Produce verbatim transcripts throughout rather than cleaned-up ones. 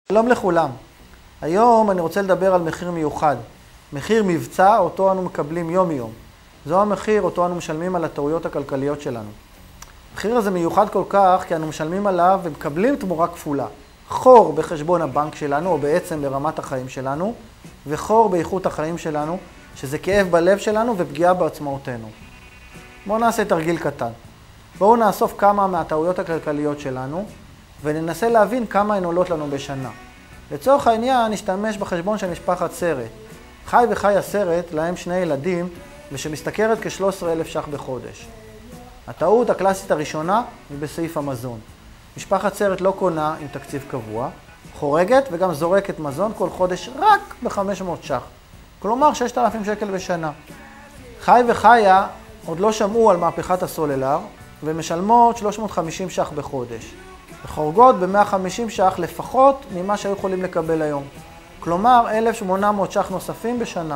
שלום לכולם. היום אני רוצה לדבר על מחיר מיוחד. מחיר מבצע אותו אנו מקבלים יום יום. זו המחיר אותו אנו משלמים על הטעויות הכלכליות שלנו. המחיר הזה מיוחד כל כך כי אנו משלמים עליו ומקבלים תמורה כפולה. חור בחשבון הבנק שלנו, או בעצם ברמת החיים שלנו, וחור באיכות החיים שלנו, שזה כאב בלב שלנו ופגיעה בעצמאותנו. בואו נעשה תרגיל קטן. בואו נאסוף כמה מהטעויות הכלכליות שלנו, וננסה להבין כמה הן עולות לנו בשנה. לצורך העניין, נשתמש בחשבון של משפחת סרט. חי וחי הסרט, להם שני ילדים, ושמשתכרת כ-שלושה עשר אלף ש"ח בחודש. הטעות הקלאסית הראשונה היא בסעיף המזון. משפחת סרט לא קונה עם תקציב קבוע, חורגת וגם זורקת מזון כל חודש רק ב-חמש מאות ש"ח. כלומר, שישת אלפים שקל בשנה. חי וחיה עוד לא שמעו על מהפכת הסולולר, ומשלמות שלוש מאות וחמישים ש"ח בחודש. וחורגות ב-מאה וחמישים ש"ח לפחות ממה שהיו יכולים לקבל היום. כלומר, אלף שמונה מאות ש"ח נוספים בשנה.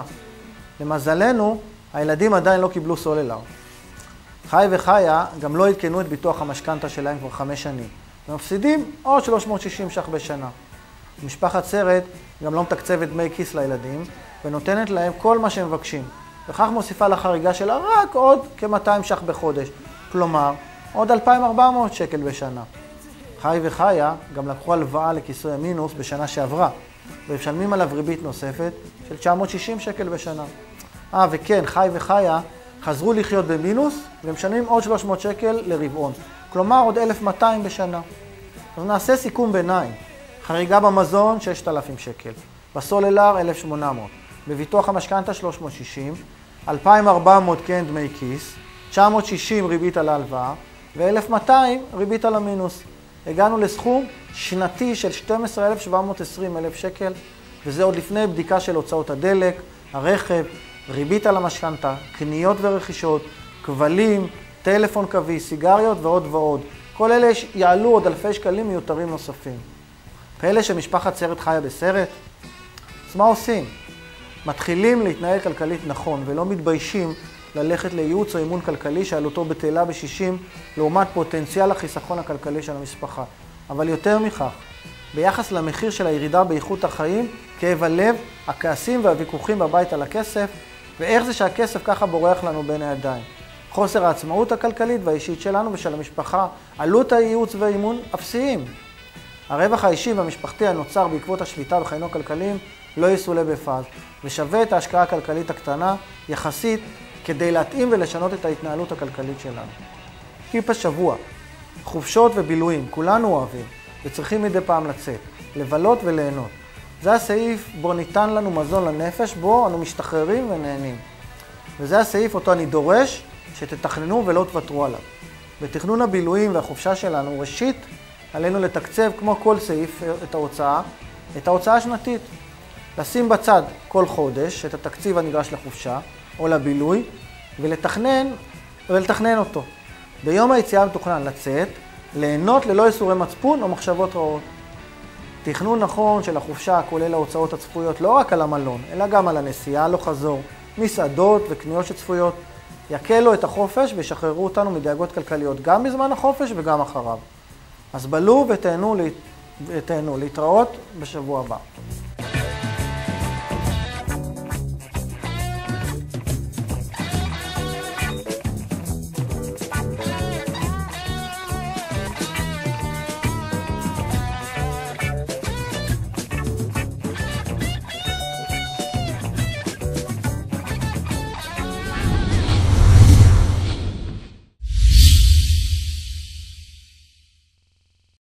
למזלנו, הילדים עדיין לא קיבלו סולולר. חי וחיה גם לא עדכנו את ביטוח המשכנתא שלהם כבר חמש שנים. ומפסידים עוד שלוש מאות ושישים ש"ח בשנה. משפחת סרט גם לא מתקצבת דמי כיס לילדים, ונותנת להם כל מה שהם מבקשים. וכך מוסיפה לחריגה שלה רק עוד כ-מאתיים ש"ח בחודש. כלומר, עוד אלפיים וארבע מאות שקל בשנה. חי וחיה גם לקחו הלוואה לכיסוי המינוס בשנה שעברה, ומשלמים עליו ריבית נוספת של תשע מאות ושישים שקל בשנה. אה, וכן, חי וחיה חזרו לחיות במינוס, ומשלמים עוד שלוש מאות שקל לרבעון. כלומר, עוד אלף ומאתיים בשנה. אז נעשה סיכום ביניים. חריגה במזון, שישת אלפים שקל. בסולולר, אלף ושמונה מאות. בביטוח המשכנתא, שלוש מאות ושישים. אלפיים וארבע מאות כן דמי כיס. תשע מאות ושישים ריבית על ההלוואה. ו-אלף ומאתיים ריבית על המינוס. הגענו לסכום שנתי של שנים עשר אלף שבע מאות ועשרים שקל, וזה עוד לפני בדיקה של הוצאות הדלק, הרכב, ריבית על המשכנתא, קניות ורכישות, כבלים, טלפון קווי, סיגריות ועוד ועוד. כל אלה יעלו עוד אלפי שקלים מיותרים נוספים. כאלה שמשפחת סרט חיה בסרט, אז מה עושים? מתחילים להתנהל כלכלית נכון ולא מתביישים ללכת לייעוץ או אימון כלכלי שעלותו בטלה ב-שישים לעומת פוטנציאל החיסכון הכלכלי של המשפחה. אבל יותר מכך, ביחס למחיר של הירידה באיכות החיים, כאב הלב, הכעסים והוויכוחים בבית על הכסף, ואיך זה שהכסף ככה בורח לנו בין הידיים. חוסר העצמאות הכלכלית והאישית שלנו ושל המשפחה, עלות הייעוץ והאימון אפסיים. הרווח האישי והמשפחתי הנוצר בעקבות השליטה בחיינו הכלכליים לא יסולא בפז, ושווה את ההשקעה הכלכלית הקטנה יחסית כדי להתאים ולשנות את ההתנהלות הכלכלית שלנו. טיפ השבוע, חופשות ובילויים, כולנו אוהבים, וצריכים מדי פעם לצאת, לבלות וליהנות. זה הסעיף בו ניתן לנו מזון לנפש, בו אנו משתחררים ונהנים. וזה הסעיף אותו אני דורש שתתכננו ולא תוותרו עליו. בתכנון הבילויים והחופשה שלנו, ראשית, עלינו לתקצב כמו כל סעיף את ההוצאה, את ההוצאה השנתית. לשים בצד כל חודש את התקציב הנדרש לחופשה או לבילוי, ולתכנן, ולתכנן אותו. ביום היציאה מתוכנן לצאת, ליהנות ללא איסורי מצפון או מחשבות רעות. תכנון נכון של החופשה כולל ההוצאות הצפויות לא רק על המלון, אלא גם על הנסיעה לא חזור, מסעדות וקניות שצפויות, יקלו את החופש וישחררו אותנו מדאגות כלכליות גם בזמן החופש וגם אחריו. אז בלו ותהנו, ותהנו להתראות בשבוע הבא.